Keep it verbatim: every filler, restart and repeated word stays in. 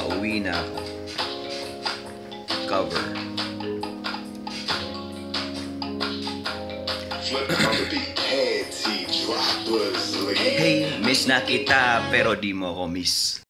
Pauwi na ako. Cover. Hey, miss na kita pero di mo ko miss.